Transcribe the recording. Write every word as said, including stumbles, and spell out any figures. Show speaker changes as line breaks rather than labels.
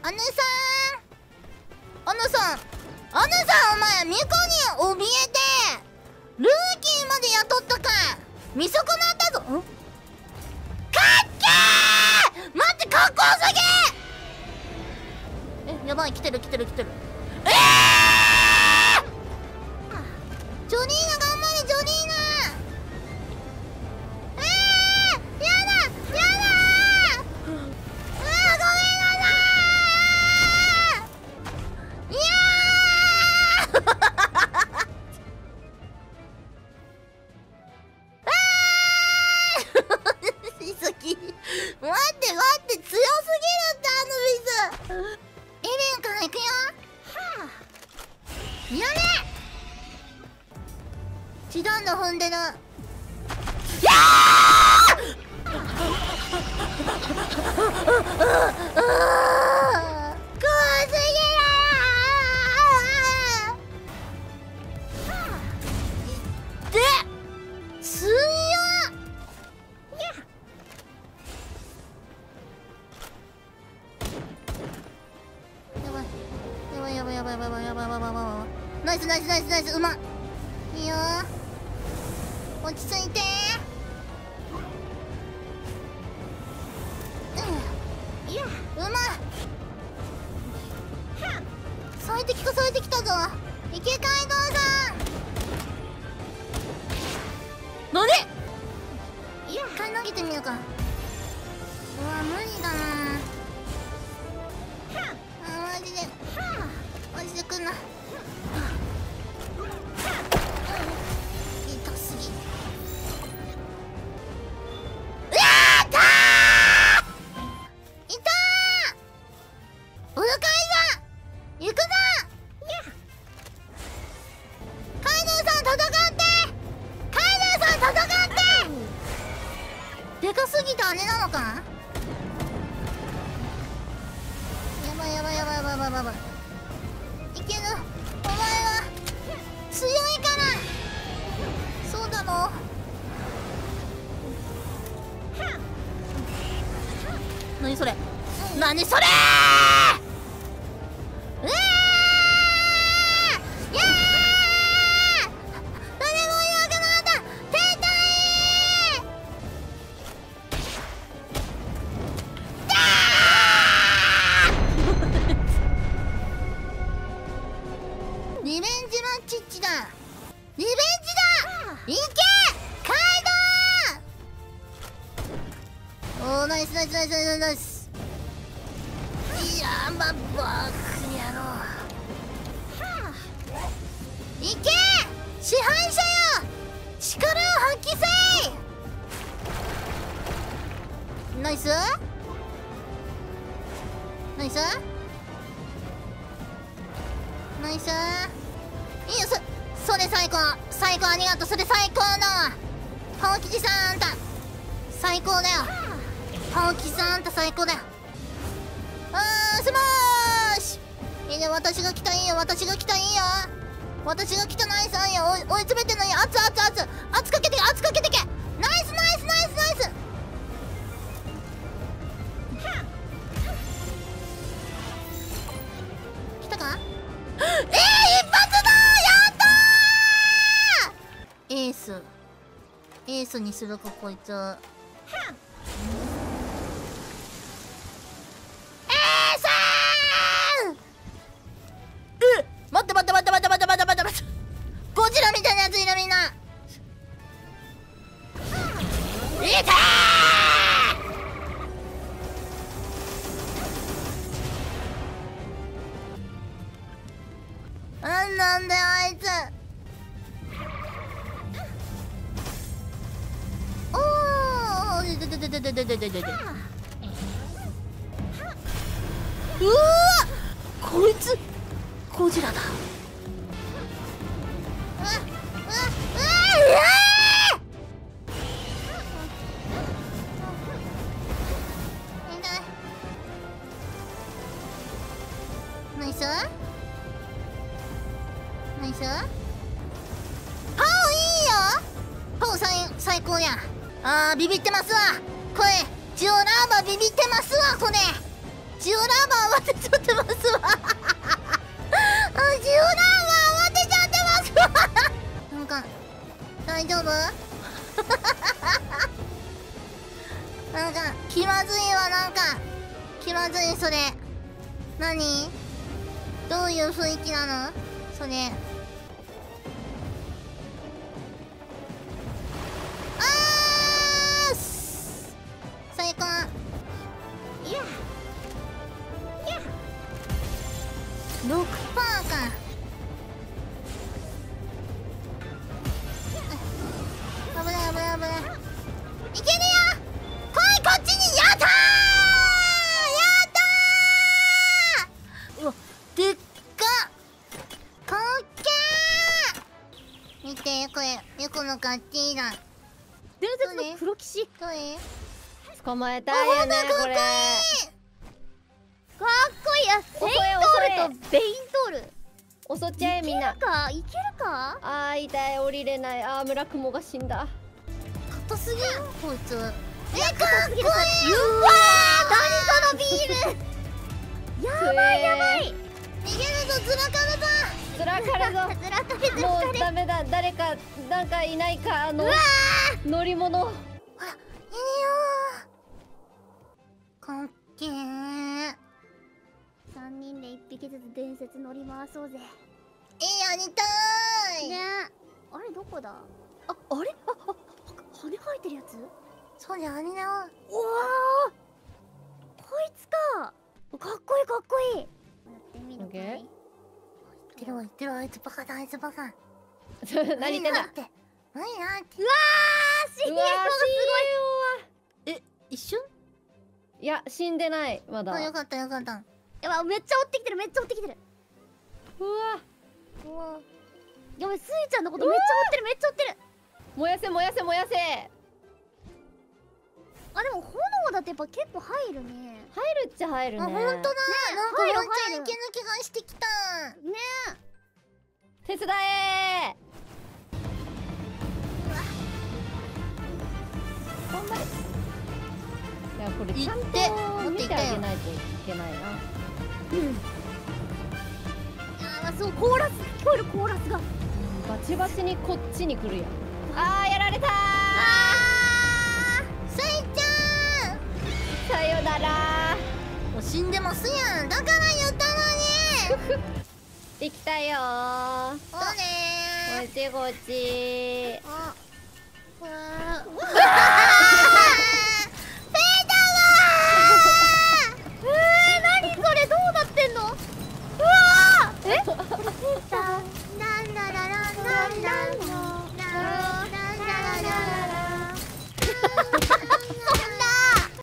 あぬさんあぬさんあぬさん、お前巫女に怯えてルーキーまで雇ったか。見損なったぞ。んかっけー。待って、かっこよすぎ。え、やばい、来てる来てる来てる。えー、ジョニーナ頑張れ、ジョニーナ。えー、やだやだー。うわ、ごめんなさい。いや待って待って、強すぎるってあの水。エレンから行くよ。はあ、やれ。チダンの踏んでる。やあ怖すぎる。で強っ。やばいやばいやばいやばいやばいやばいやばいやばいやばい。ナイスナイスナイスナイス、うまっ。いいよ、落ち着いて。うん、いや、うまい。最適化されてきたぞ。池街道さん。何？いや、一回投げてみようか。うわ、無理だな。あ、マジでマジで来んな。痛すぎ。うわーったー。いたー。うるかいさん行くぞ。カイドウさん戦ってカイドウさん戦ってでかすぎた姉なのか。やばいやばいやばいやばいやばいやばい。いける。お前は強いから。そうだろう。何それ何それー。うわー、いやー、誰もいなくなった。停滞リベンジマッチッチだ。リベンジだ。いけカイドウ。おー、ナイスナイスナイスナイスナイス。いやー、まあバークにやろう。いけ支配者よ、力を発揮せい。ナイスナイスナイス。いいよ、そそれ最高最高、ありがとう。それ最高のパオキジさん、あんた最高だよ。パオキジさん、あんた最高だよ。あー、スマッシュ。いいね、私が来た。いいよ、私が来た。いいよ、私が来た。ナイス。いいよ、追い追い詰めてんのに熱熱熱熱かけてけ、熱かけてけ。ナイスナイスナイスナイス。来たか。えー、一発だー。やったー。エースエースにするかこいつ。エースー。え、待って待って待って待って待って待って待って待って、ゴジラみたいなやついる。みんな。いたー。なんなんだよあいつ。おー、でででででででででで。うわー、こいつゴジラだ。うわうわうわうわー。ナイスナイス。パオいいよ。パオ最最高や。あー、ビビってますわこれ。ジオラーバービビってますわこれ。ジオラーバーはちょっとなんか気まずいわ。なんか気まずい。それ何、どういう雰囲気なのそれ。あーす最高。いやいや ろくパーセント か。危ない危ない危ない。いけるよ。来いこっちに。やったーやったー。うわでっかかっけー。見てこれよこの勝ちだ。
伝説の黒騎士。
どれ
捕まえたいよねこれ。
かっ
かっこいい。あ、セイントールとベイントール襲っちゃえみんな。いけるかいけるか。あー痛い、降りれない。あー村雲が死んだ。
硬すぎんこいつ。えかっこいい。うわ
ー何そのビールやばいやばい。
逃げるぞずらかるぞ。
ずらかるぞ。
ずらかるぞ。
もうダメだ。誰かなんかいないか。あの乗り物。
ほらいいよー。かっけー。
さんにんでいっぴきずつ伝説乗り回そうぜ。
えー、やりたーい
ね。あれどこだ。あ、あれ、あ、あ、羽生えてるやつ。
そうじゃあれだよ。
うわーこいつか。かっこいいかっこいい。やってみるかい。
言ってるわ言ってるわ。あいつバカだあいつバカ。
何言ってんだ。
何なんて何なんて。
うわー シーエム がす
ごい。え一瞬。
いや死んでないまだ。
あよかったよかった。
やばめっちゃ追ってきてるめっちゃ追ってきてる。うわ
うわ
やばい、スイちゃんのことめっちゃ追ってるめっちゃ追ってる。燃やせ燃やせ燃やせ。あでも炎だってやっぱ結構入るね。入るっちゃ入るね。
あほんとだ。なんか
入る
ワンちゃんいけな気がしてきた
ね。手伝えー。頑張れ。いやこれちゃんと見てあげないといけないな。うん。あーそうコーラス聞こえるコーラスがバチバチにこっちに来るやん。あーやられたー。
あースイちゃん
さよならー。
もう死んでますやん。だから言ったのに。
できたよー。
そうね
ー。こっちこっちー。
あうわー